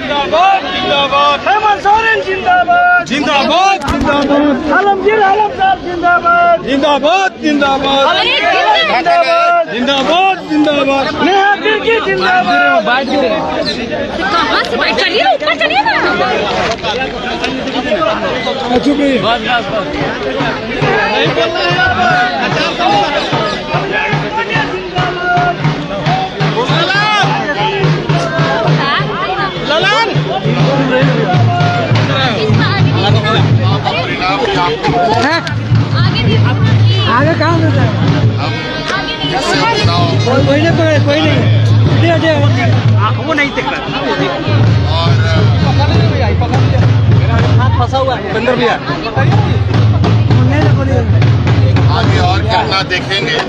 जिंदाबाद जिंदाबाद, हेमंत सोरेन जिंदाबाद जिंदाबाद जिंदाबाद, आलमगीर आलम साहब जिंदाबाद जिंदाबाद जिंदाबाद जिंदाबाद जिंदाबाद जिंदाबाद, नेहा तिर्की जिंदाबाद। कहाँ से बैठ, चलिए ना ऊपर, चलिए ना। आगे कहाँ मिलता है? कोई नहीं वो नहीं दिख रहा हाथ फंसा हुआ है भैया। आगे और क्या देखेंगे,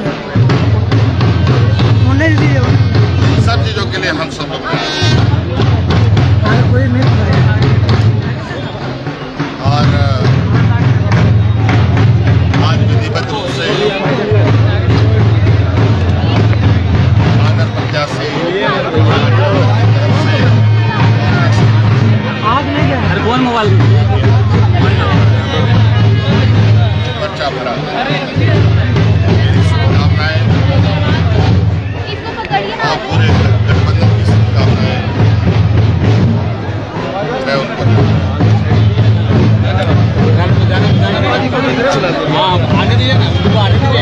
सब चीजों के लिए हम सब लोग और आज विधिवत रूप से प्रत्याशी कौन मोबाइल पर्चा भरा। मेरी शुभकामनाएं और पूरे गठबंधन की शुभकामनाएं मैं उनको आने दिए ना, आने दीजिए।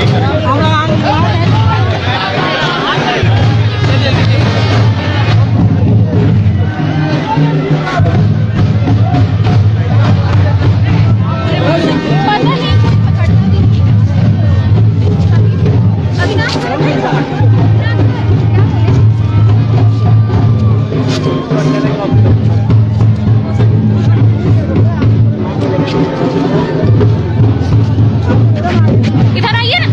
इधर आइए ना।